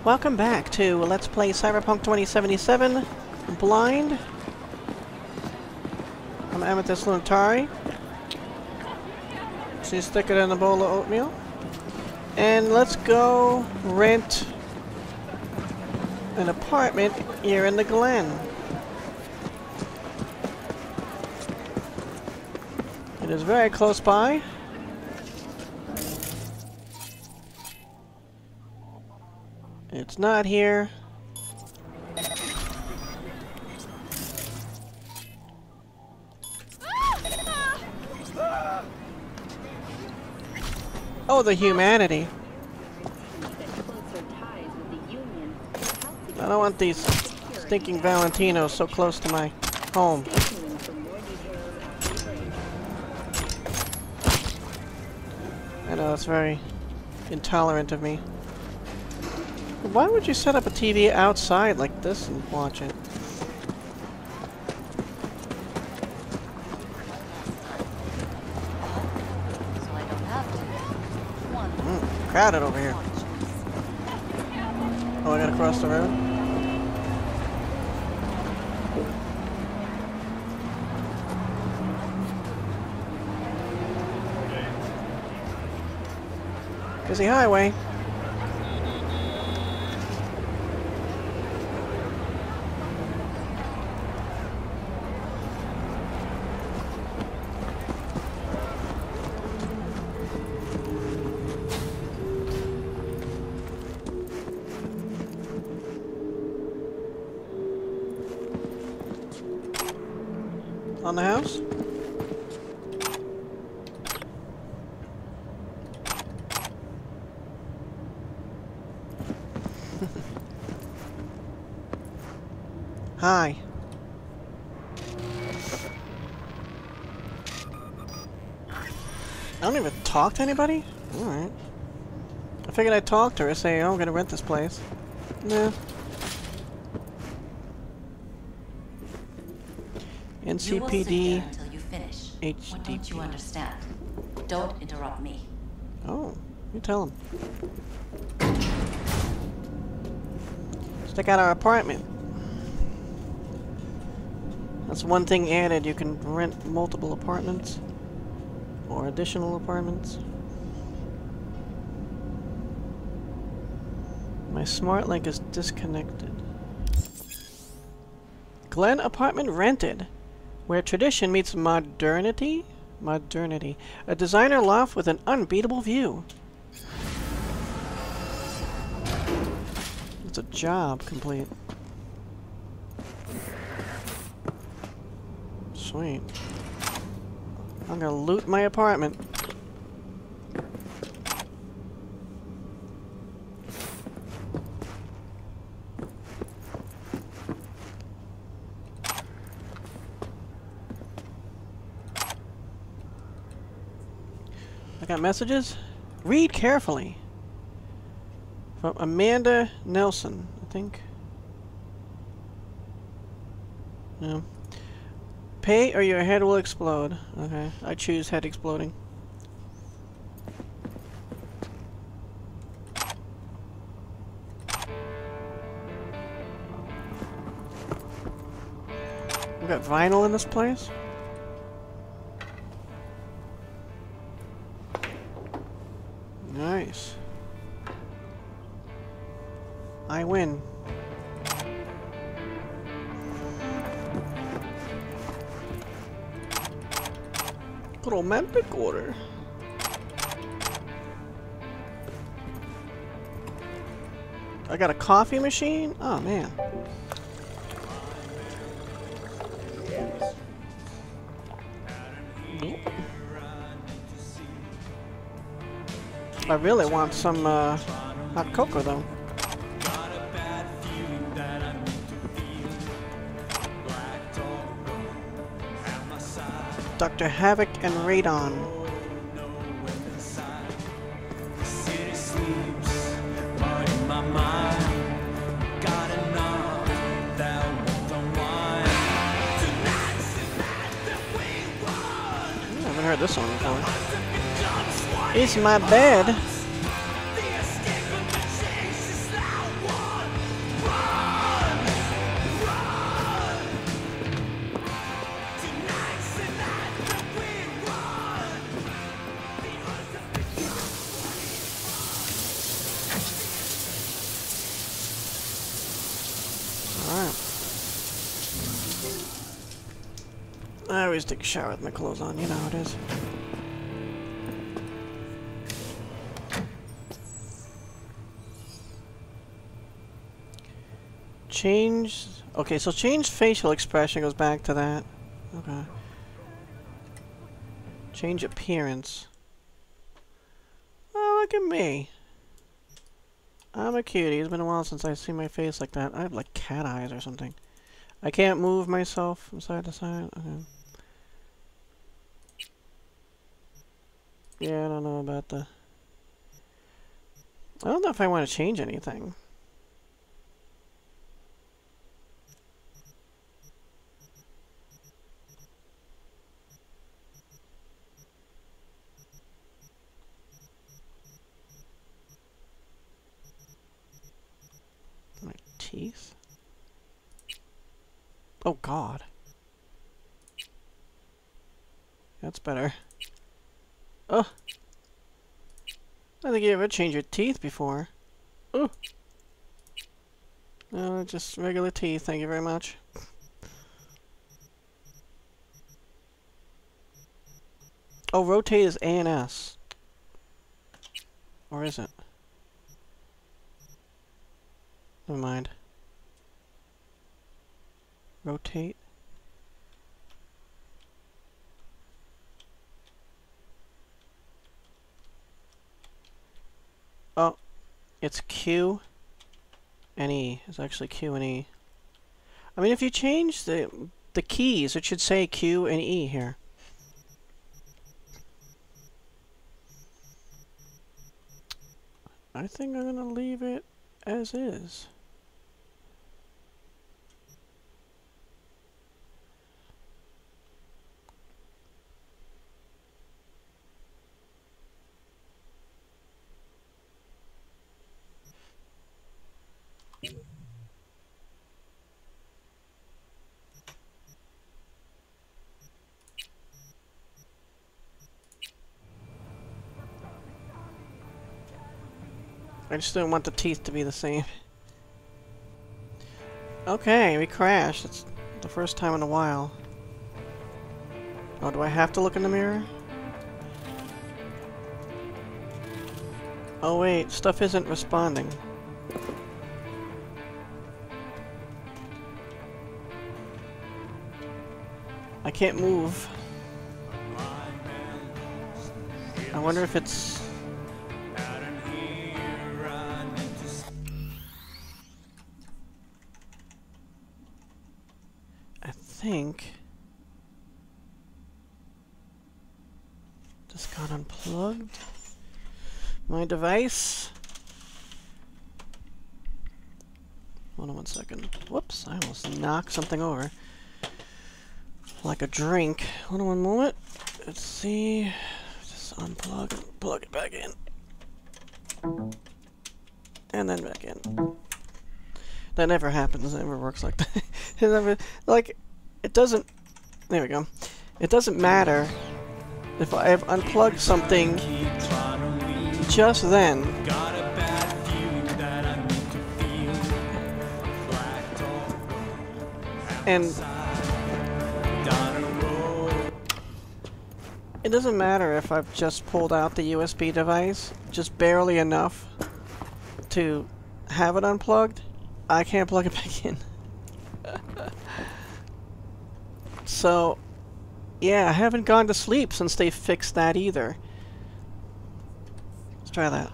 Welcome back to Let's Play Cyberpunk 2077 Blind. I'm Amethyst Lunitari. She's thicker than a bowl of oatmeal. And let's go rent an apartment here in the Glen. It is very close by. It's not here. Oh, the humanity. I don't want these stinking Valentinos so close to my home. I know, it's very intolerant of me. Why would you set up a TV outside like this and watch it? Crowded over here. Oh, I gotta cross the road? Busy highway. On the house? Hi. I don't even talk to anybody? Alright. I figured I'd talk to her, say, oh, I'm gonna rent this place. Nah. NCPD Why don't you understand? Don't interrupt me. Oh, you tell him. Let's check out our apartment. That's one thing added. You can rent multiple apartments or additional apartments. My smart link is disconnected. Glen apartment rented. Where tradition meets modernity? Modernity. A designer loft with an unbeatable view. It's a job complete. Sweet. I'm gonna loot my apartment. I got messages? Read carefully. From Amanda Nelson, I think. No. Pay or your head will explode. Okay, I choose head exploding. We got vinyl in this place? Nice. I win. Romantic order. I got a coffee machine? Oh man. Nope. I really want some hot cocoa though. Dr. Havoc and Radon. I haven't heard this song before. It's my bed. always take a shower with my clothes on, you know how it is. Change... Okay, so change facial expression goes back to that. Okay. Change appearance. Oh, look at me. I'm a cutie. It's been a while since I've seen my face like that. I have like cat eyes or something. I can't move myself from side to side. Okay. Yeah, I don't know about the... I don't know if I want to change anything. My teeth? Oh god. That's better. Oh! I think you ever changed your teeth before. Oh! No, just regular teeth, thank you very much. Oh, rotate is A and S. Or is it? Never mind. Rotate. Oh, it's Q and E. It's actually Q and E. I mean, if you change the keys, it should say Q and E here. I think I'm gonna leave it as is. I just don't want the teeth to be the same. Okay, we crashed. It's the first time in a while. Oh, do I have to look in the mirror? Oh wait, stuff isn't responding. I can't move. I wonder if it's... I think... Just got unplugged. My device. Hold on 1 second. Whoops, I almost knocked something over. Like a drink. Hold on 1 moment. Let's see. Just unplug and plug it back in. And then back in. That never happens. It never works like that. It never, like, it doesn't... There we go. It doesn't matter if I have unplugged something just then. And it doesn't matter if I've just pulled out the USB device, just barely enough to have it unplugged. I can't plug it back in. So, yeah, I haven't gone to sleep since they fixed that either. Let's try that.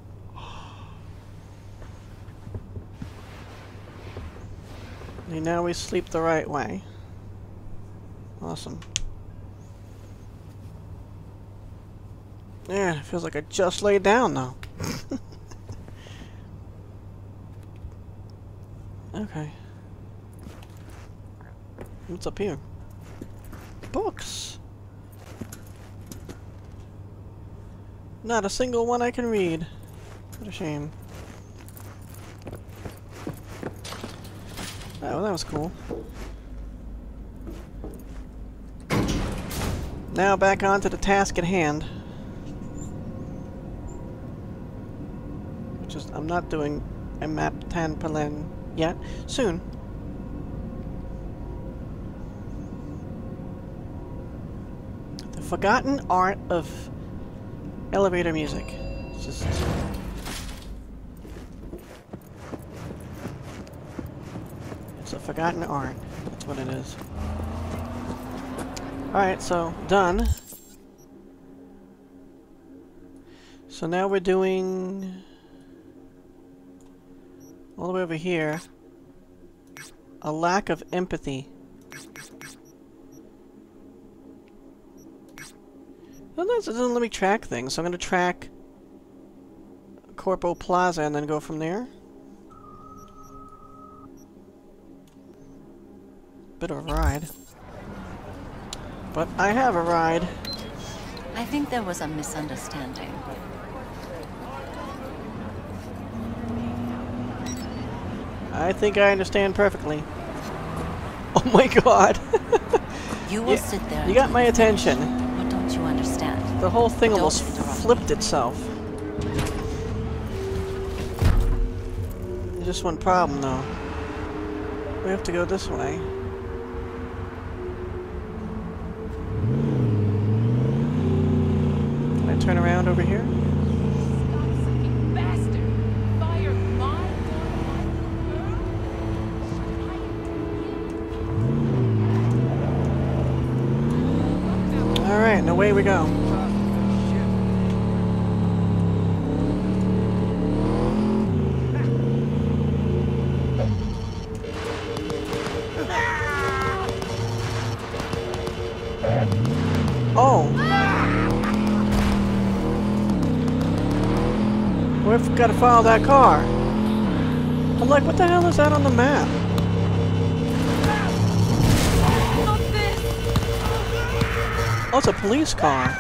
And now we sleep the right way. Awesome. Yeah, it feels like I just laid down though. Okay. What's up here? Books! Not a single one I can read. What a shame. Oh, that was cool. Now back on to the task at hand. Which is, I'm not doing a map Tanpalen yet. Soon. The forgotten art of elevator music. It's just... It's a forgotten art. That's what it is. Alright, so done. So now we're doing all the way over here. A lack of empathy. Sometimes it doesn't let me track things, so I'm going to track Corpo Plaza and then go from there. Bit of a ride. But I have a ride. I think there was a misunderstanding. I think I understand perfectly. Oh my god. You will sit there. You got my attention. What don't you understand? The whole thing Don't almost interrupt flipped itself. There's just one problem though. We have to go this way. Can I turn around over here? Alright, and away we go. Oh! We've got to follow that car. I'm like, what the hell is that on the map? Oh, it's a police car.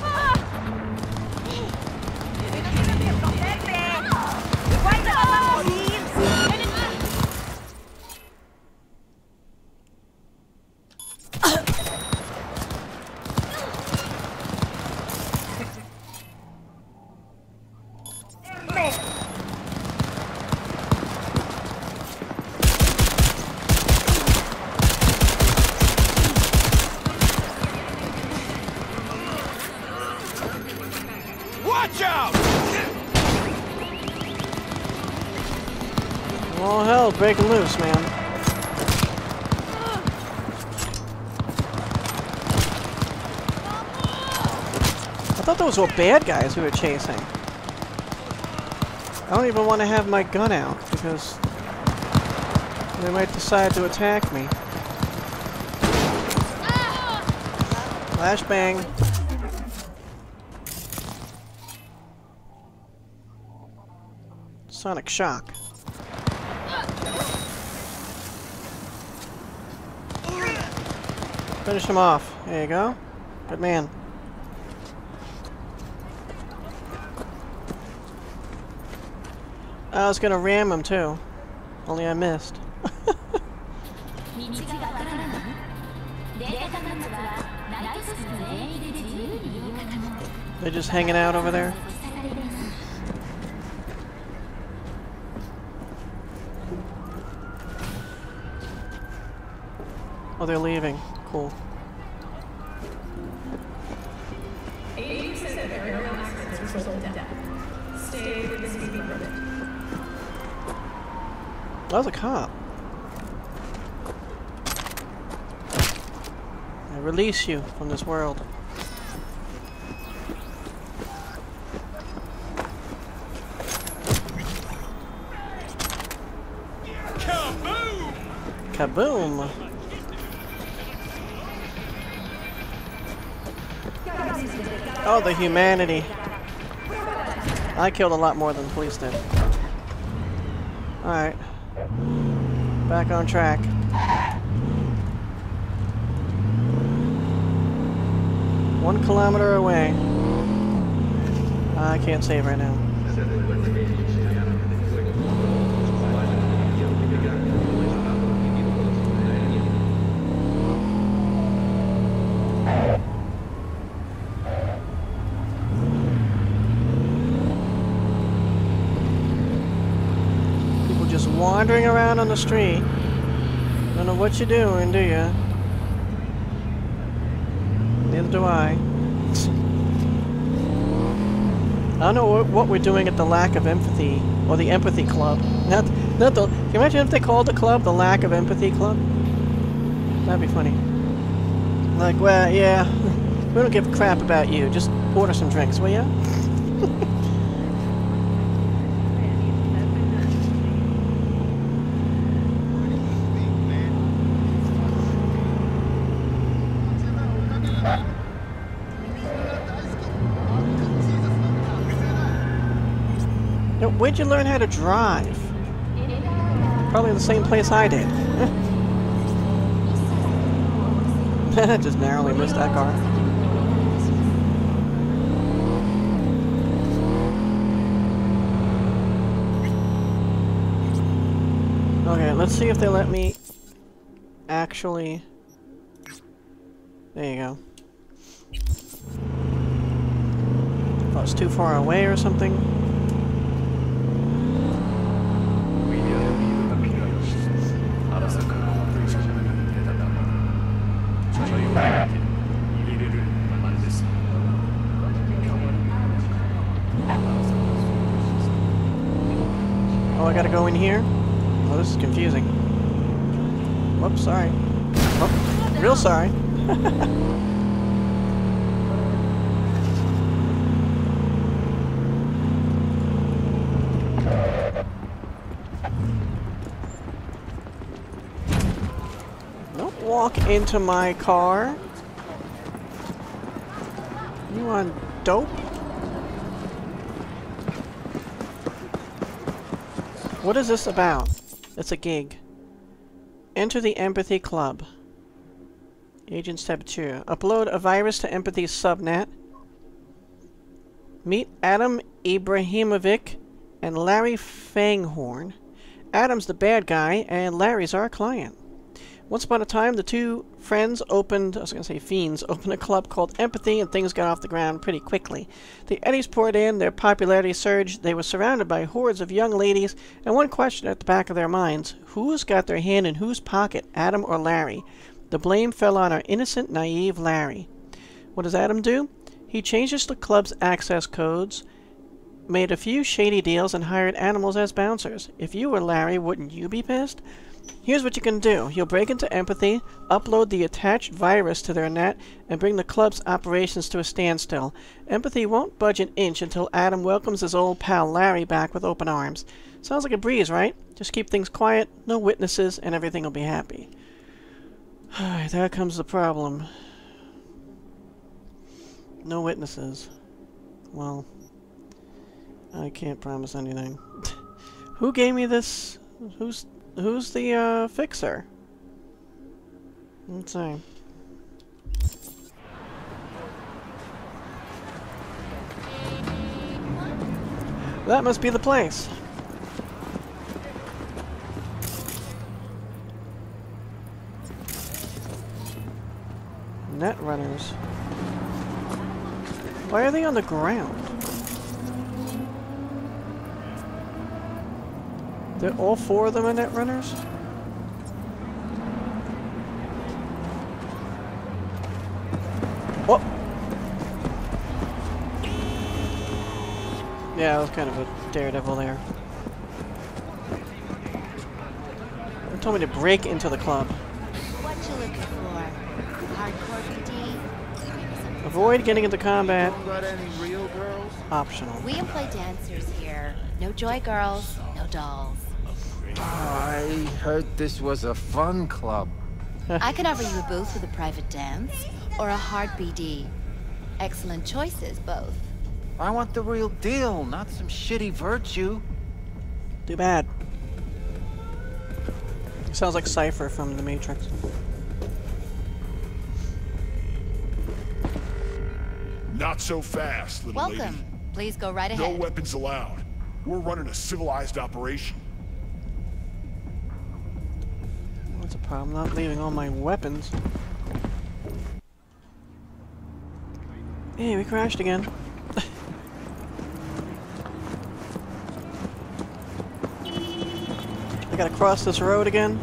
Watch out! Oh hell, breaking loose, man. I thought those were bad guys we were chasing. I don't even want to have my gun out because they might decide to attack me. Flashbang. Sonic shock. Finish him off. There you go. Good man. I was gonna ram him too. Only I missed. They're just hanging out over there. Oh, they're leaving. Cool. 80% of aerial accidents result in death. Stay with the speed limit. That was a cop. I release you from this world. Kaboom! Kaboom! Oh, the humanity. I killed a lot more than the police did. Alright. Back on track. 1 kilometer away. I can't save right now. Wandering around on the street. Don't know what you're doing, do you? Near the Neither do I. I don't know what we're doing at the lack of empathy, or the empathy club. Not the. Can you imagine if they called the club the lack of empathy club? That'd be funny. Like, well, yeah, we don't give a crap about you. Just order some drinks, will ya? Now, where'd you learn how to drive? Probably the same place I did. Just narrowly missed that car. Okay, let's see if they let me actually... There you go. If I was too far away or something. Oh, I gotta go in here? Oh, this is confusing. Whoops, sorry. Oh, real sorry. Don't walk into my car. You on dope? What is this about? It's a gig. Enter the Empathy Club. Agents tab 2. Upload a virus to Empathy's subnet. Meet Adam Ibrahimovic and Larry Fanghorn. Adam's the bad guy, and Larry's our client. Once upon a time, the two friends opened, I was going to say fiends, opened a club called Empathy, and things got off the ground pretty quickly. The eddies poured in, their popularity surged, they were surrounded by hordes of young ladies, and one question at the back of their minds, who's got their hand in whose pocket, Adam or Larry? The blame fell on our innocent, naive Larry. What does Adam do? He changes the club's access codes, made a few shady deals, and hired animals as bouncers. If you were Larry, wouldn't you be pissed? Here's what you can do. You'll break into Empathy, upload the attached virus to their net, and bring the club's operations to a standstill. Empathy won't budge an inch until Adam welcomes his old pal Larry back with open arms. Sounds like a breeze, right? Just keep things quiet, no witnesses, and everything will be happy. There comes the problem. No witnesses. Well, I can't promise anything. Who gave me this? Who's the fixer? Let's see. That must be the place. Net runners. Why are they on the ground? They're all four of them are net runners? Oh! Yeah, I was kind of a daredevil there. They told me to break into the club. What you looking for? Hardcore PD? Avoid getting into combat. Got any real girls? Optional. We employ dancers here. No joy girls, no dolls. I heard this was a fun club. I can offer you a booth with a private dance, or a hard BD. Excellent choices, both. I want the real deal, not some shitty virtue. Too bad. Sounds like Cypher from The Matrix. Not so fast, little lady. Welcome. Please go right No ahead. weapons allowed. We're running a civilized operation. What's the problem? Not leaving all my weapons. Hey, we crashed again. I gotta cross this road again.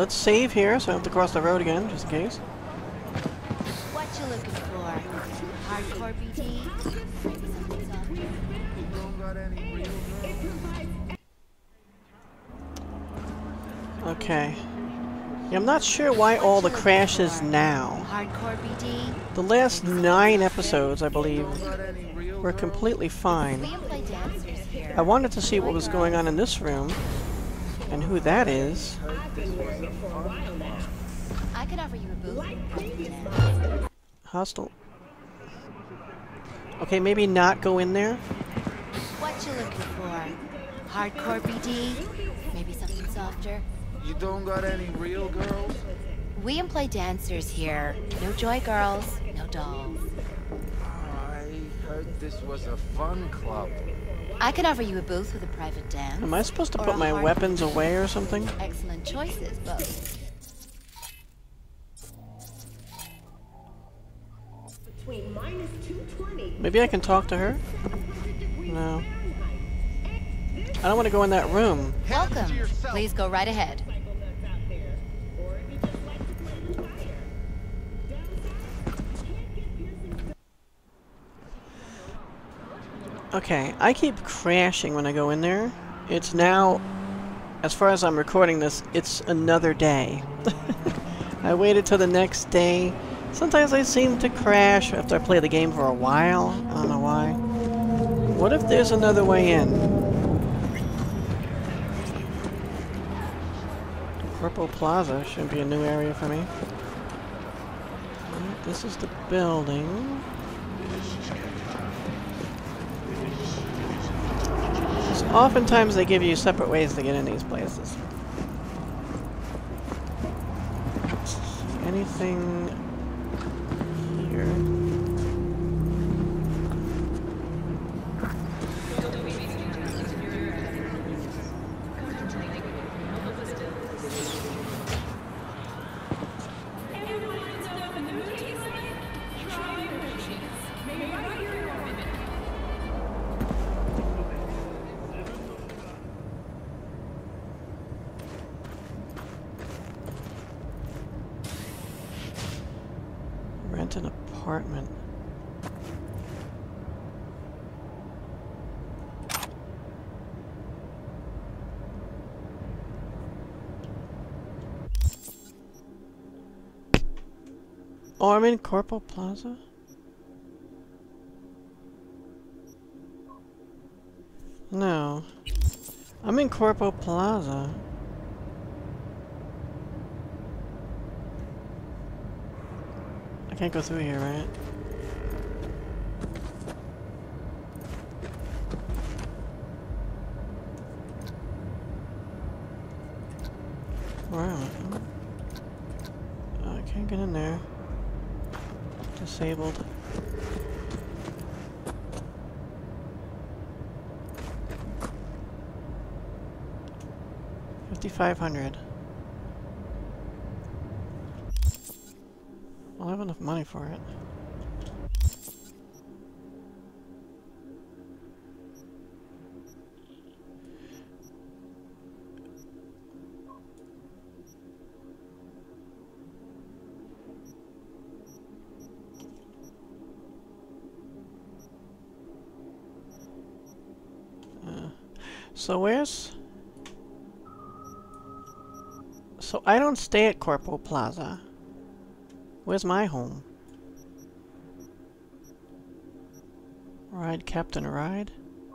let's save here so I don't have to cross the road again, just in case. What you looking for? Hardcore BD? Maybe something softer? You don't got any real girls? Okay. Yeah, I'm not sure why all the crashes now. Hardcore BD? The last 9 episodes, I believe, were completely fine. We employ dancers here. I wanted to see what was going on in this room, and who that is. I could offer you a booth. Dance. Hostile. Okay, maybe not go in there. What you looking for? Hardcore BD? Maybe something softer? You don't got any real girls? We employ dancers here. No joy girls, no dolls. I heard this was a fun club. I can offer you a booth with a private dance. Am I supposed to or put a my hard weapons BD. away or something? Excellent choices, both. Maybe I can talk to her? No. I don't want to go in that room. Welcome. Please go right ahead. Okay, I keep crashing when I go in there. It's now, as far as I'm recording this, it's another day. I waited till the next day. Sometimes I seem to crash after I play the game for a while. I don't know why. What if there's another way in? Corpo Plaza shouldn't be a new area for me. Alright, this is the building. Oftentimes they give you separate ways to get in these places. Anything here? Rent an apartment. Oh, I'm in Corpo Plaza? No. I'm in Corpo Plaza. I can't go through here, right? Where am I? Oh, I can't get in there. Disabled. $5,500. I'll have enough money for it. So where's... So I don't stay at Corpo Plaza. Where's my home? Ride Captain Ride?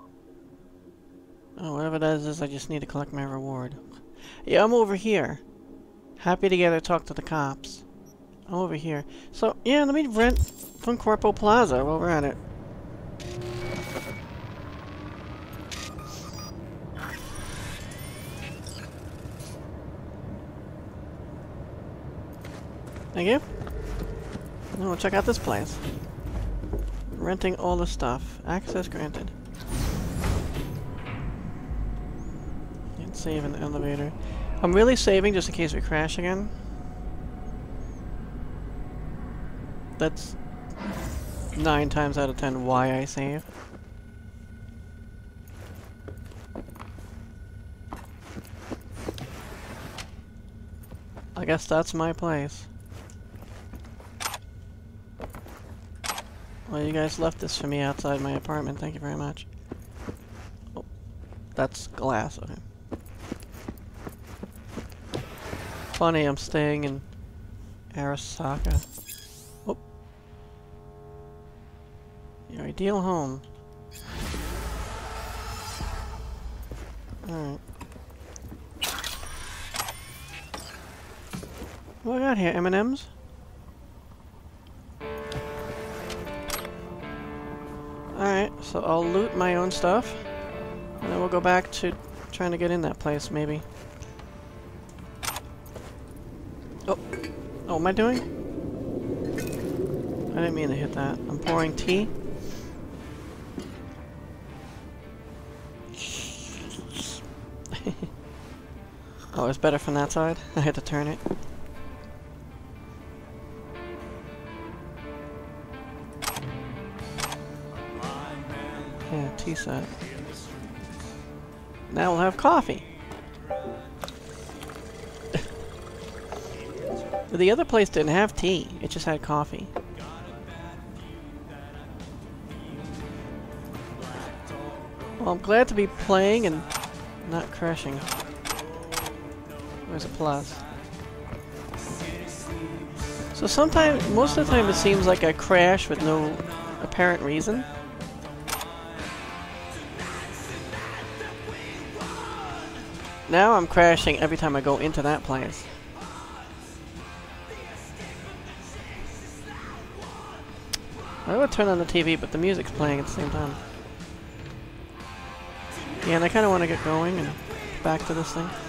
Oh, whatever that is, I just need to collect my reward. Yeah, I'm over here. Happy to get to talk to the cops. I'm over here. So, yeah, let me rent from Corpo Plaza while we're at it. Thank you. Now we'll check out this place. Renting all the stuff. Access granted. Can't save in the elevator. I'm really saving just in case we crash again. That's 9 times out of 10 why I save. guess that's my place. Well, you guys left this for me outside my apartment. Thank you very much. Oh, that's glass. Okay. Funny, I'm staying in Arasaka. Oh. Your ideal home. Alright. What do I got here? M&M's? Alright, so I'll loot my own stuff. And then we'll go back to trying to get in that place, maybe. Oh. Oh, what am I doing? I didn't mean to hit that. I'm pouring tea. Oh, it's better from that side? I had to turn it. Yeah, tea set. Now we'll have coffee. The other place didn't have tea, it just had coffee. Well, I'm glad to be playing and not crashing. Where's a plus? So sometimes, most of the time it seems like I crash with no apparent reason. Now I'm crashing every time I go into that place. I would turn on the TV, but the music's playing at the same time. Yeah, and I kind of want to get going and back to this thing.